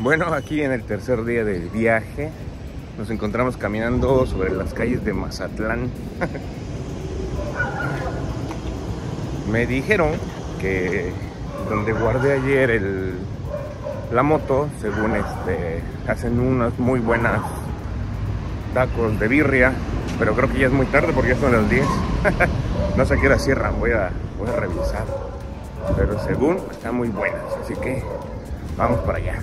Bueno, aquí en el tercer día del viaje nos encontramos caminando sobre las calles de Mazatlán. Me dijeron que donde guardé ayer la moto, según hacen unas muy buenas tacos de birria, pero creo que ya es muy tarde porque ya son las 10. No sé a qué hora cierran, voy a revisar, pero según están muy buenas, así que vamos para allá.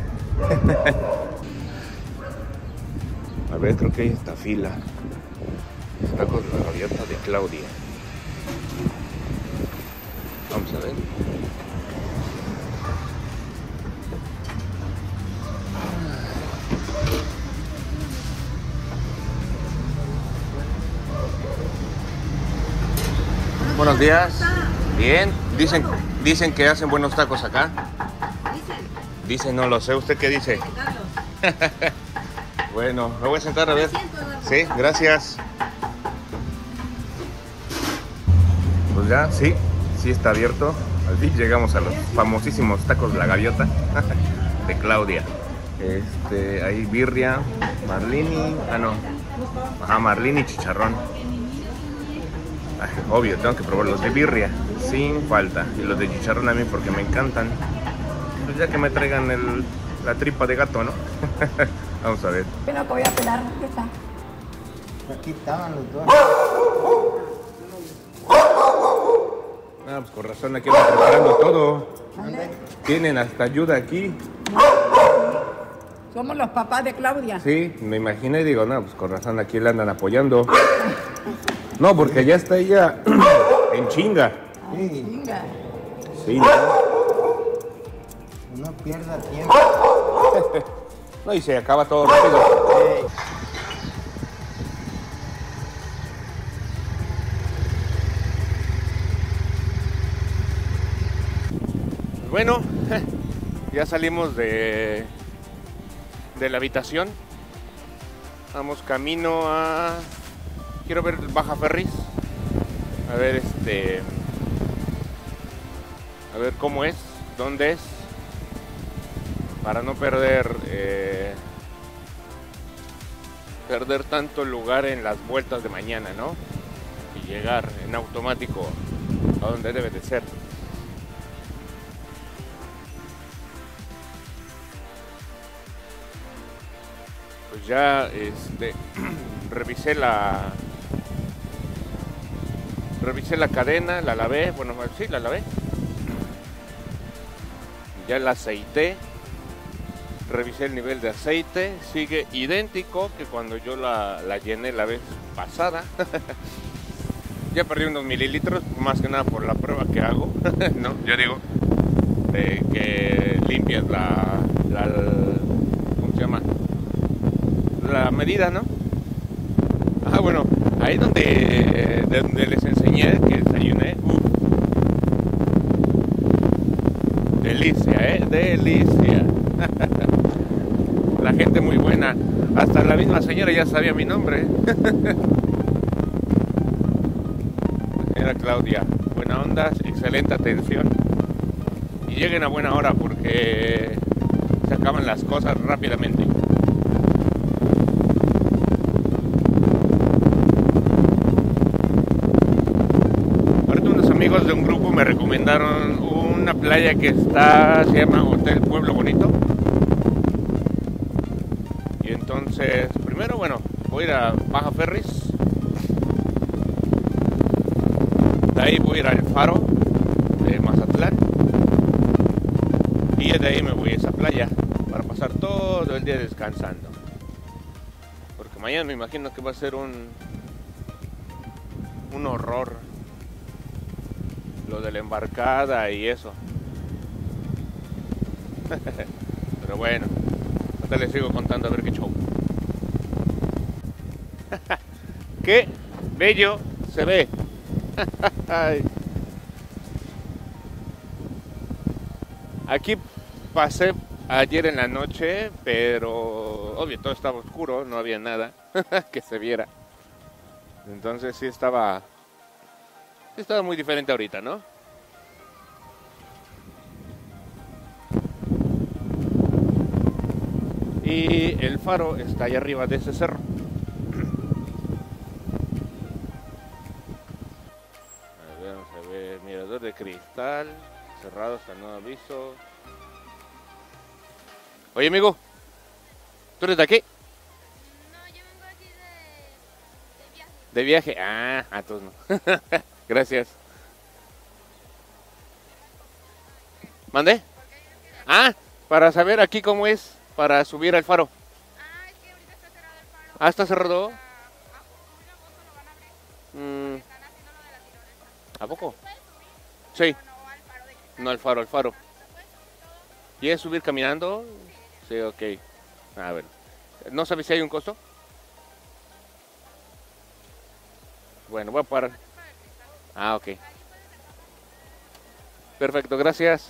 A ver, creo que hay esta fila. Está con la gaviota de Claudia. Vamos a ver. Buenos días. Bien. Dicen que hacen buenos tacos acá. Dicen, no lo sé. ¿Usted qué dice? Bueno, me voy a sentar a ver. Sí, gracias. Pues ya, sí está abierto. Al fin llegamos a los famosísimos tacos La Gaviota de Claudia. Hay birria, marlini, marlini y chicharrón. Obvio, tengo que probar los de birria, sin falta. Y los de chicharrón a mí porque me encantan. Pues ya que me traigan la tripa de gato, ¿no? Vamos a ver. Pero que voy a pelar, ¿qué está? Aquí estaban los dos. Pues con razón aquí andan preparando todo. ¿Dónde? Tienen hasta ayuda aquí. Somos los papás de Claudia. Sí, me imaginé y digo, pues con razón aquí la andan apoyando. No, porque ya está ella en chinga. Ay, chinga. Sí, ¿no? No pierda tiempo. No, y se acaba todo rápido. Bueno, ya salimos de la habitación. Vamos camino a... Quiero ver Baja Ferris. A ver a ver cómo es, dónde es, para no perder tanto lugar en las vueltas de mañana, ¿no? Y llegar en automático a donde debe de ser. Pues ya revisé la cadena, la lavé, bueno, sí, la lavé. Ya la aceité. Revisé el nivel de aceite, sigue idéntico que cuando yo la llené la vez pasada. Ya perdí unos mililitros, más que nada por la prueba que hago. No, yo digo que limpias ¿cómo se llama? La medida, ¿no? Bueno, ahí donde les enseñé que desayuné. Delicia, delicia. La gente muy buena. Hasta la misma señora ya sabía mi nombre. Señora Claudia, buena onda, excelente atención. Y lleguen a buena hora porque se acaban las cosas rápidamente. Ahorita unos amigos de un grupo me recomendaron una playa que se llama Hotel Pueblo Bonito. Y entonces, primero, voy a ir a Baja Ferris. De ahí voy a ir al Faro de Mazatlán. Y de ahí me voy a esa playa para pasar todo el día descansando. Porque mañana me imagino que va a ser un horror. Lo de la embarcada y eso. Pero bueno, ahorita les sigo contando a ver qué show. Qué bello se ve. Aquí pasé ayer en la noche, pero obvio todo estaba oscuro, no había nada que se viera. Entonces sí estaba muy diferente ahorita, ¿no? Y el faro está allá arriba de ese cerro. Vamos a ver, mirador de cristal, cerrado hasta nuevo aviso. Oye, amigo, ¿tú eres de aquí? No, yo vengo aquí de viaje. De viaje. Ah, entonces no. Gracias. ¿Mandé? Ah, para saber aquí cómo es para subir al faro. Ah, es que ahorita está cerrado el faro. Ah, ¿está cerrado? Hasta julio, agosto lo van a abrir. Están haciendo lo de la tirolesa. ¿A poco? ¿Puedes subir? Sí. Pero no al faro de cristal. No, al faro, al faro. ¿Se puede subir todo? ¿Y es subir caminando? Sí, ok. A ver. ¿No sabes si hay un costo? Bueno, voy a parar. Ah, ok. Perfecto, gracias.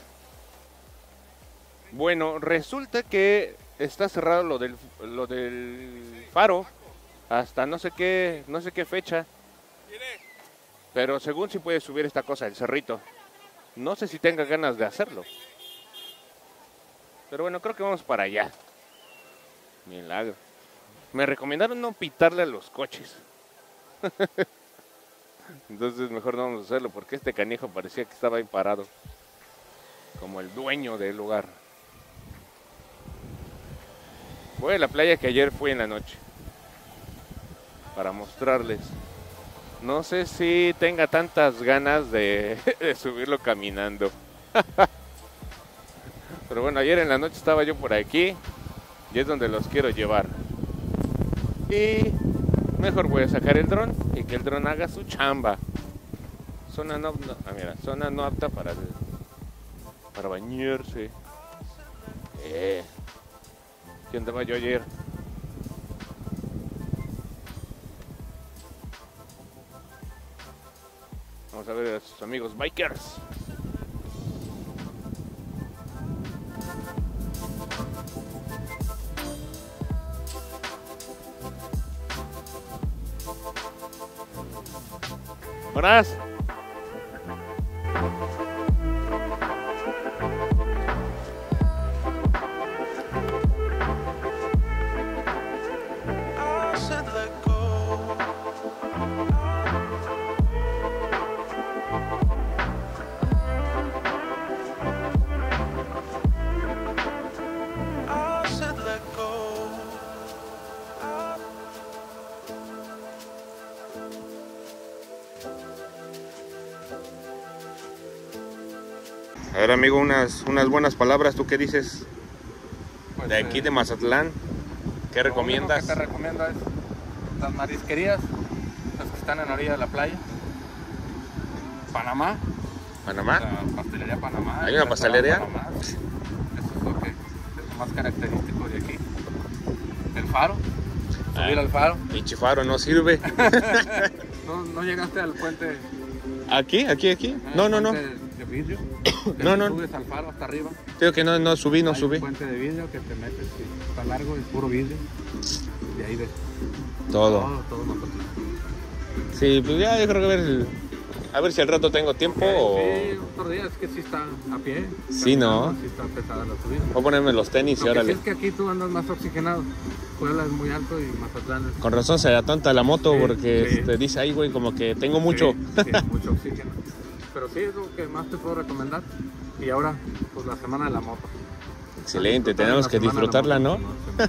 Bueno, resulta que está cerrado lo del faro hasta no sé qué fecha. Pero según si puede subir esta cosa, el cerrito. No sé si tenga ganas de hacerlo. Pero bueno, creo que vamos para allá. Milagro. Me recomendaron no pitarle a los coches. Entonces mejor no vamos a hacerlo porque este canijo parecía que estaba ahí parado. Como el dueño del lugar. Voy a la playa que ayer fui en la noche. Para mostrarles. No sé si tenga tantas ganas de subirlo caminando. Pero bueno, ayer en la noche estaba yo por aquí. Y es donde los quiero llevar. Y mejor voy a sacar el dron y que el dron haga su chamba. Zona no, zona no apta para bañarse. ¿Qué andaba yo ayer? Vamos a ver a sus amigos bikers. Buenas. A ver, amigo, unas buenas palabras. ¿Tú qué dices? Pues, De aquí de Mazatlán, ¿qué recomiendas? Lo que te recomiendo es las marisquerías, las que están en la orilla de la playa. Panamá. ¿Panamá? La pastelería Panamá. ¿Hay una pastelería? Panamá. Eso es lo que es lo más característico de aquí. El faro. Subir al faro. Pinche faro no sirve. ¿No llegaste al puente? ¿Aquí? No. Puente de vidrio. No. Subes al faro hasta arriba. Creo que no subí. Hay un puente de vidrio que te metes y está largo, es puro vidrio. Y ahí ves Todo. todo Mazatlán. Sí, pues ya yo creo que a ver si al rato tengo tiempo o... Sí, otro día es que sí está a pie. Sí, ¿no? Sí está pesada la subida. Voy a ponerme los tenis y Lo que sí órale. es que aquí tú andas más oxigenado. Puebla es muy alto y Mazatlán es... Con razón se atanta la moto Sí, porque sí. dice ahí, güey, como que tengo mucho. Sí, mucho oxígeno. Pero sí, es lo que más te puedo recomendar. Y ahora, pues la semana de la moto. Excelente, Disfrutar tenemos la que semana de la disfrutarla, ¿no? moto.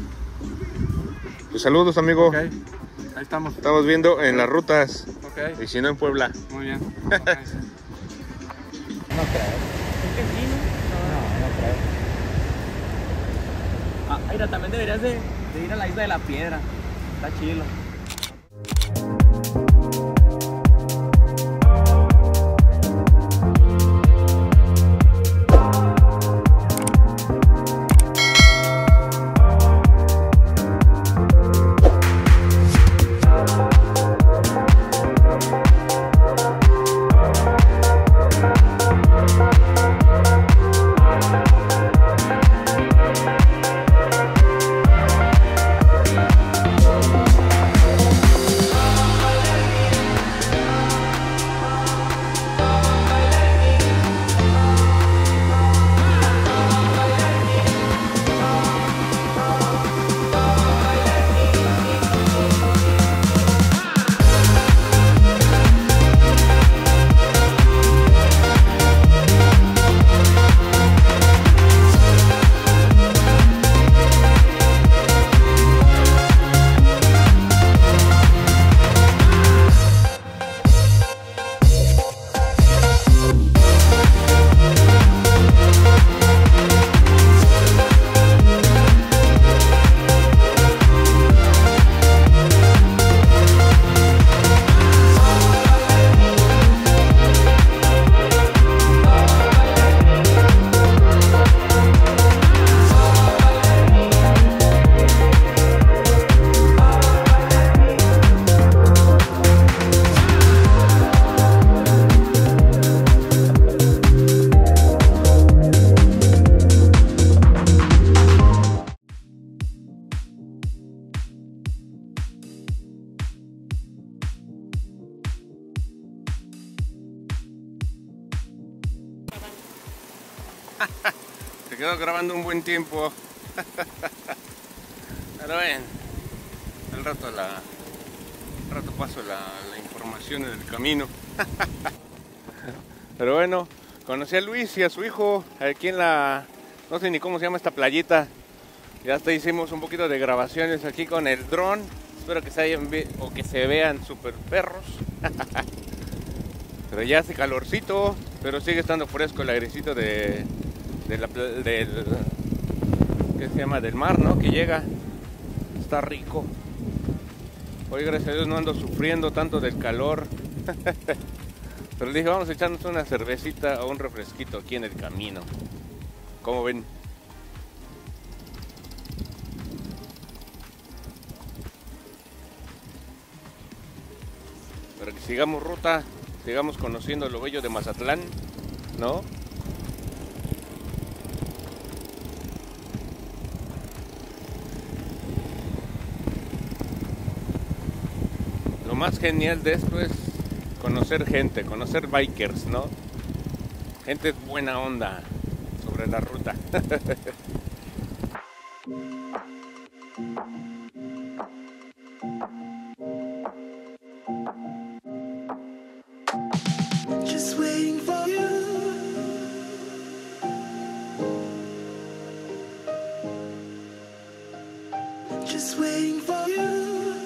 Pues saludos, amigo. Ok, ahí estamos. Estamos viendo en las rutas. Ok, Y si no en Puebla. muy bien. Ok. No creo. No creo. Ah, mira, también deberías de ir a la Isla de la Piedra. Está chilo. Se quedó grabando un buen tiempo. Pero ven, al rato paso la información en el camino. Pero bueno, conocí a Luis y a su hijo aquí en no sé ni cómo se llama esta playita. Ya hasta hicimos un poquito de grabaciones aquí con el dron. Espero que se vean super perros. Pero ya hace calorcito, pero sigue estando fresco el airecito del ¿qué se llama? Del mar, ¿no? Que llega. Está rico. Hoy gracias a Dios no ando sufriendo tanto del calor. Pero dije, vamos a echarnos una cervecita o un refresquito aquí en el camino. ¿Cómo ven? Para que sigamos ruta, sigamos conociendo lo bello de Mazatlán, ¿no? Lo más genial de esto es conocer gente, conocer bikers, ¿no? Gente buena onda sobre la ruta. Just waiting for you. Just waiting for you.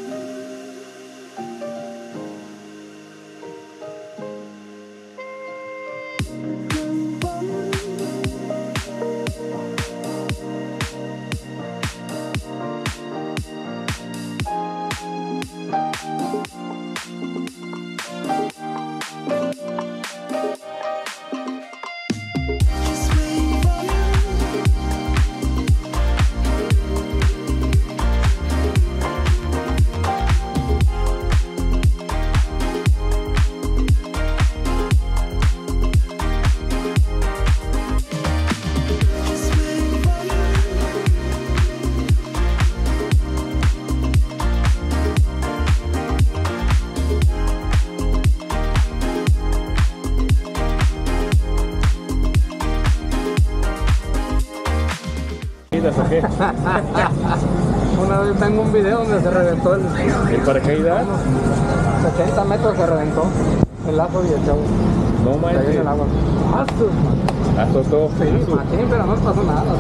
¿O qué? Una vez tengo un video donde se reventó ¿El paracaídas? 80 metros se reventó el lazo y el chavo. No Cayó en el agua. Azotó. Sí, machín, pero no pasó nada.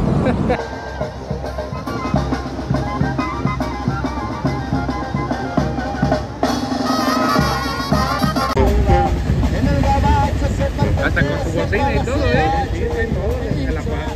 Hasta con su bocina y todo, ¿eh? Sí, todo, se la paga.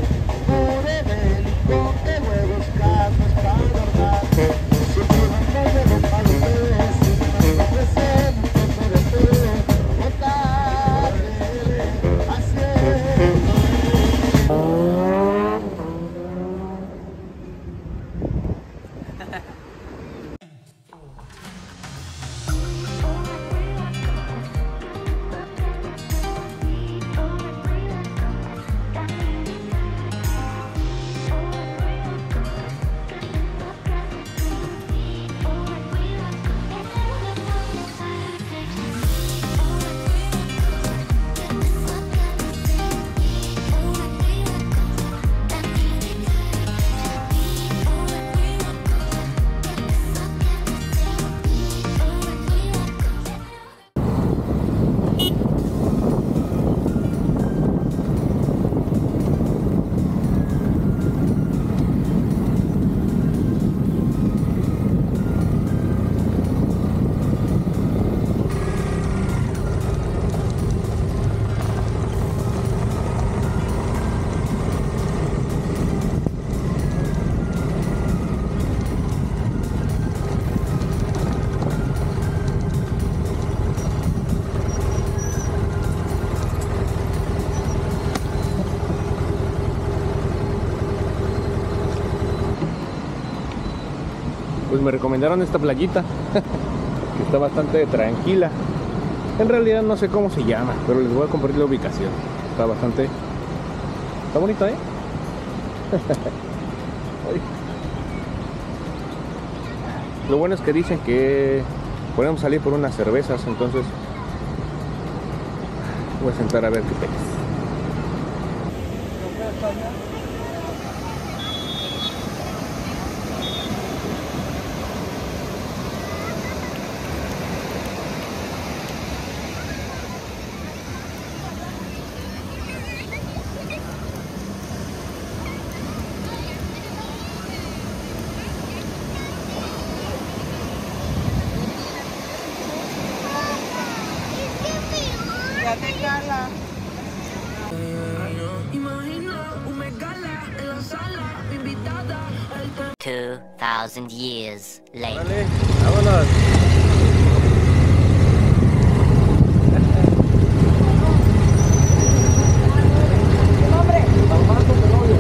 Pues me recomendaron esta playita que está bastante tranquila. En realidad no sé cómo se llama, pero les voy a compartir la ubicación. Está bonita, ¿eh? Lo bueno es que dicen que podemos salir por unas cervezas, entonces voy a sentar a ver qué pasa. Imagina una gala en la sala, invitada al 2,000 years later. Dale, vámonos. Armando Tenorio.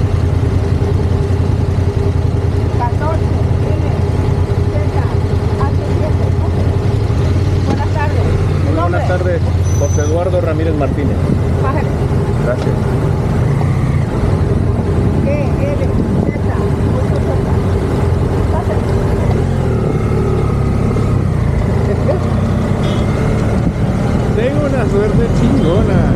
14, N, Z, H7. Buenas tardes. ¿Tu nombre? Buenas tardes, José Eduardo Ramírez Martínez. Bájale. Gracias. E, L, Z, 8Z. Pásale. Tengo una suerte chingona.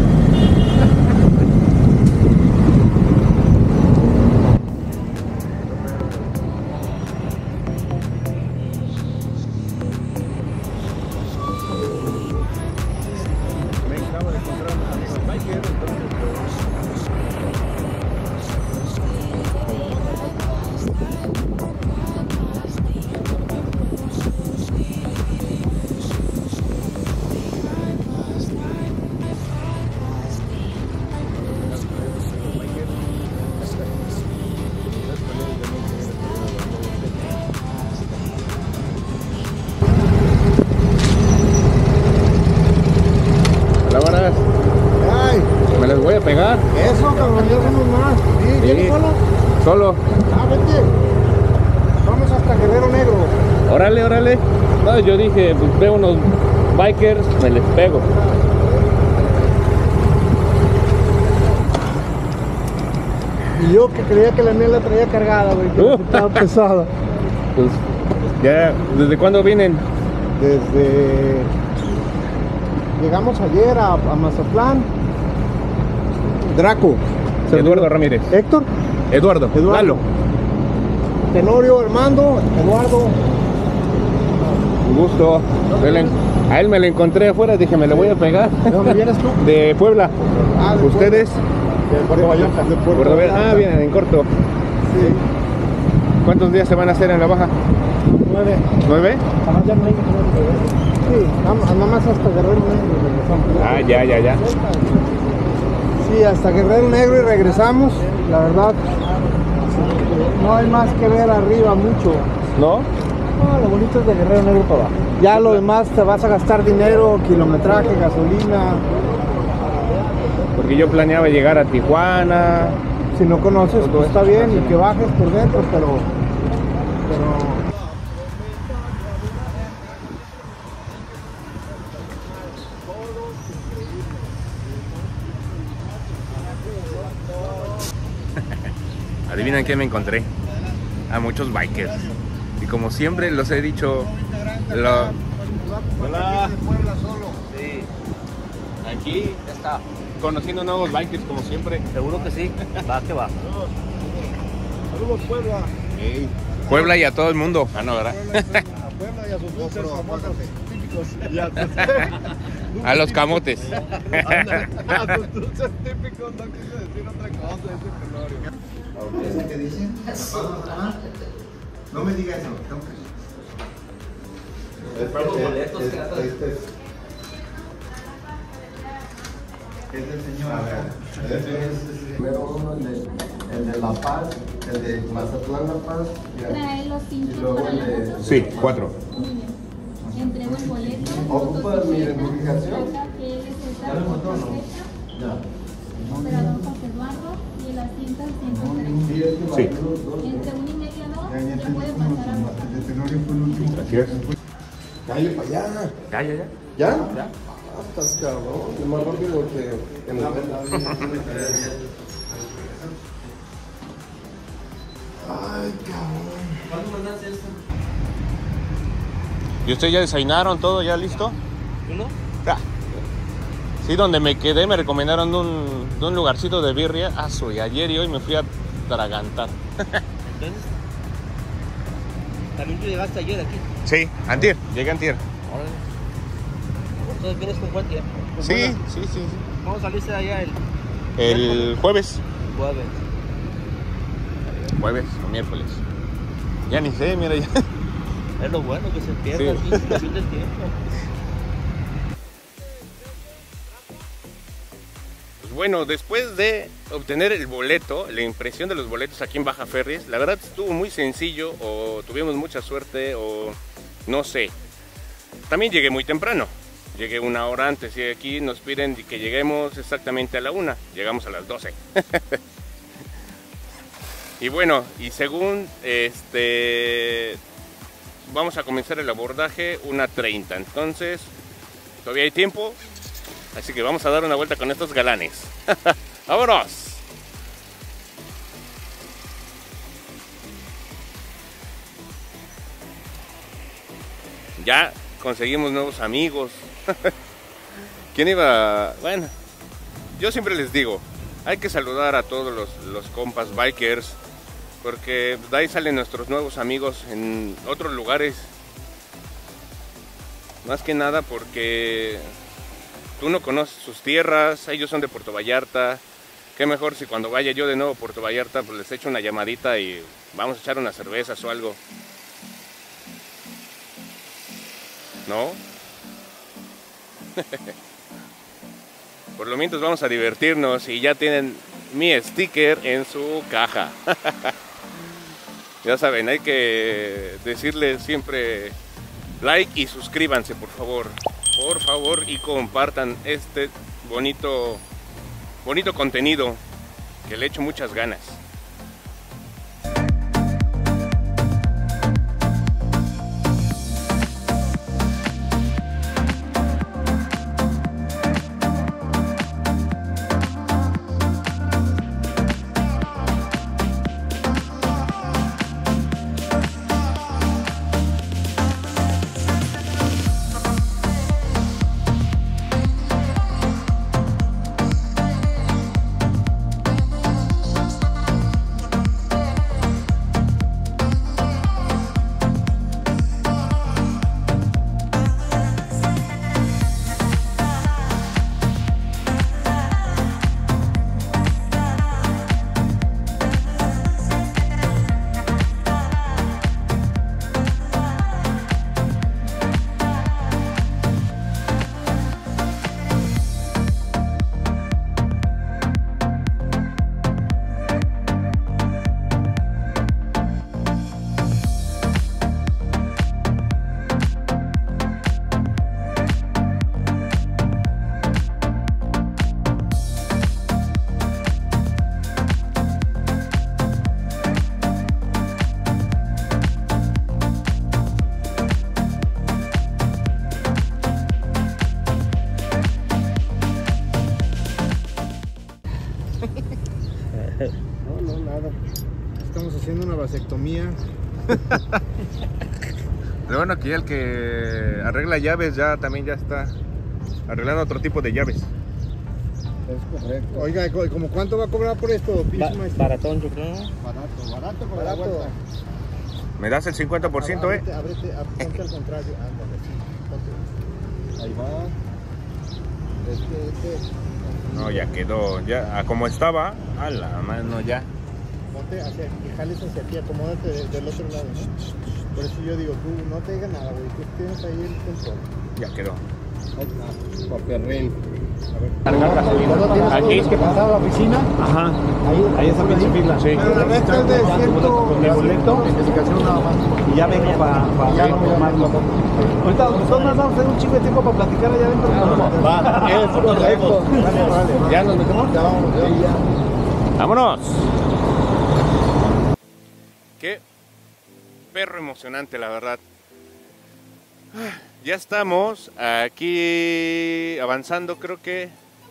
Me acabo de encontrar una biker, palabras. Ay, Me les voy a pegar. eso, cabrón, ya somos más. ¿Sí? ¿Vienes solo? Solo. Ah, vete. Vamos hasta Guerrero Negro. Órale, órale. No, yo dije, pues veo unos bikers, me les pego. Y yo que creía que la mía la traía cargada, güey, que estaba pesada. Pues, ya, ¿desde cuándo vienen? Desde... Llegamos ayer a Mazatlán. Draco. Eduardo Ramírez. Héctor. Eduardo. Eduardo. Lalo. Tenorio, Armando, Eduardo. Un gusto. A él me lo encontré afuera, dije, me le voy a pegar. ¿De dónde vienes tú? De Puebla. Ah, de ¿Ustedes? De Puerto Vallarta. De Puerto Vallarta. Ah, vienen en corto. Sí. ¿Cuántos días se van a hacer en la baja? 9. ¿9? Sí, nada más hasta Guerrero Negro y regresamos. Ah, ya. Sí, hasta Guerrero Negro y regresamos. La verdad, no hay más que ver arriba mucho. ¿No? No, lo bonito es de Guerrero Negro para abajo. Ya lo demás te vas a gastar dinero, kilometraje, gasolina. Porque yo planeaba llegar a Tijuana. Si no conoces, pues está bien y que bajes por dentro, pero Adivinen qué me encontré. A muchos bikers. Y como siempre los he dicho, Hola. Sí. Aquí está. Conociendo nuevos bikers como siempre. Seguro que sí. Va que va. saludos Puebla. Hey. Puebla y a todo el mundo. Ah, no, ¿verdad? A Puebla y a sus dulces famosos típicos. A los camotes. A sus dulces típicos, no quise decir otra cosa, ese Tenorio. ¿Eso que dice? No me diga eso. Es del señor. A ver. Primero uno, el de La Paz, el de Mazatlán La Paz. Trae los Y cinchos luego para el la de... foto. Sí, 4. Muy bien. Entrego el boleto. ¿Ocupa mi identificación? Ya. Operador José Eduardo y el asiento al 103. Sí, es que Sí. Entre 1 y media a 2 ya puede pasar a votar. El de Tenorio fue el último. Gracias. Dale para allá. Ya. ¿Ya? Ya. Ah, estás cabrón. Es más rápido que en la vela. Ay, cabrón. ¿Cuándo mandaste esto? ¿Y ustedes ya desayunaron todo? ¿Ya listo? ¿Uno? Ya. Sí, donde me quedé me recomendaron de un lugarcito de birria. Y ayer y hoy me fui a atragantar. Entonces, ¿también tú llegaste ayer aquí? Sí, antier, llegué antier. Órale. Entonces vienes con buen tiempo. Sí. ¿Cómo saliste de allá El jueves. Jueves. Jueves o miércoles. Ya ni sé, mira ya. Es lo bueno que se pierda Sí. aquí, se pierde el tiempo. Pues bueno, después de obtener el boleto, la impresión de los boletos aquí en Baja Ferries, la verdad estuvo muy sencillo, o tuvimos mucha suerte, o no sé. También llegué muy temprano. Llegué 1 hora antes y aquí nos piden que lleguemos exactamente a la 1. Llegamos a las 12. Y bueno, y según vamos a comenzar el abordaje 1:30. Entonces, todavía hay tiempo. Así que vamos a dar una vuelta con estos galanes. ¡Vámonos! Ya conseguimos nuevos amigos. ¿Quién iba? Bueno, yo siempre les digo, hay que saludar a todos los compas bikers, porque de ahí salen nuestros nuevos amigos en otros lugares. Más que nada porque tú no conoces sus tierras, ellos son de Puerto Vallarta. Qué mejor si cuando vaya yo de nuevo a Puerto Vallarta, pues les echo una llamadita y vamos a echar unas cervezas o algo. ¿No? Por lo menos vamos a divertirnos y ya tienen mi sticker en su caja. Ya saben, hay que decirles siempre like y suscríbanse, por favor. Por favor, y compartan este bonito contenido que le echo muchas ganas. No, nada. Estamos haciendo una vasectomía. Lo bueno que ya el que arregla llaves también ya está arreglando otro tipo de llaves. Es correcto. Oiga, ¿cómo cuánto va a cobrar por esto? Baratón, yo creo. Barato con la vuelta. ¿Me das el 50%, Ábrete, ponte al contrario. Ándale, sí. Ponte. Ahí va. No, ya quedó, ya, como estaba, a la mano ya. Ponte hacia aquí, jales hacia aquí, acomódate del otro lado, ¿no? Por eso yo digo, tú no te digas nada, güey, tú tienes ahí el control. Ya quedó. Papierrín. A ver. Cargar gasolina. Aquí tienes que pasar a la oficina. Ajá. Ahí está pinche fila. Sí. Pero la resta es de Con mi boleto. Identificación nada más. Y ya vengo para Ya no tomarlo. Ahorita nosotros nos vamos a tener un chingo de tiempo para platicar allá adentro. Va, es correcto. Vale. ¿Ya nos metemos? Ya vamos, ya. ¡Vámonos! Qué perro emocionante, la verdad. Ya estamos aquí avanzando, creo que...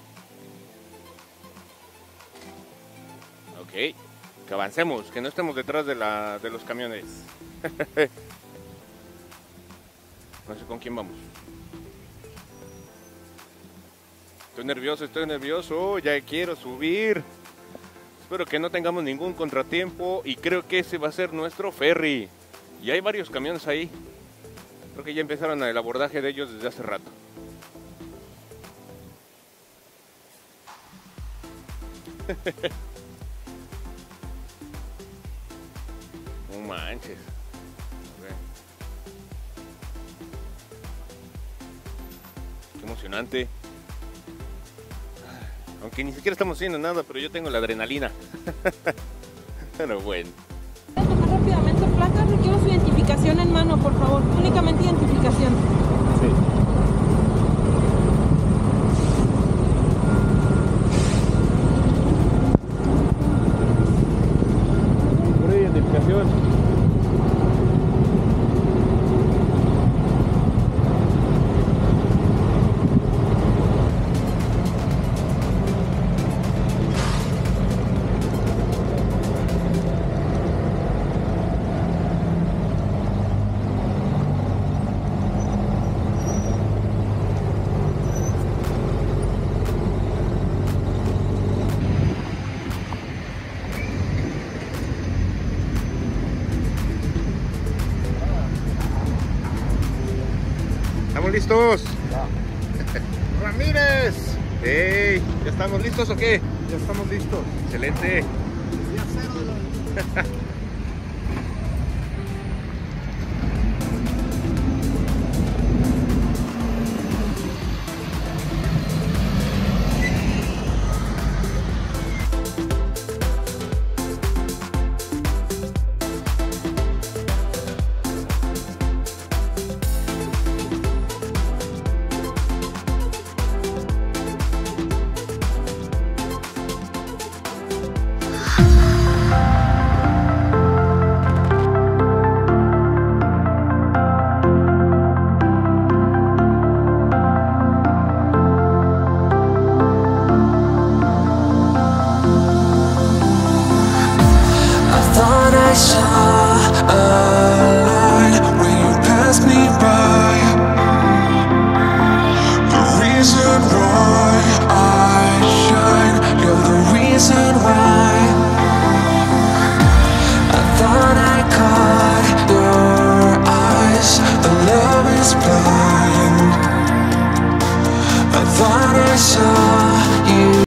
Ok, que avancemos, que no estemos detrás de los camiones. No sé con quién vamos. Estoy nervioso, ya quiero subir. Espero que no tengamos ningún contratiempo y creo que ese va a ser nuestro ferry. Y hay varios camiones ahí. Creo que ya empezaron el abordaje de ellos desde hace rato. No manches. A ver. Qué emocionante. Aunque ni siquiera estamos haciendo nada, pero yo tengo la adrenalina. Pero bueno. Tomar rápidamente placas, requiero su identificación en mano, por favor. Únicamente identificación. Sí. Pura identificación. ¿Estamos listos? Ya. ¡Ramírez! ¡Hey! ¿Ya estamos listos o qué? Ya estamos listos. Excelente. Día cero de la... I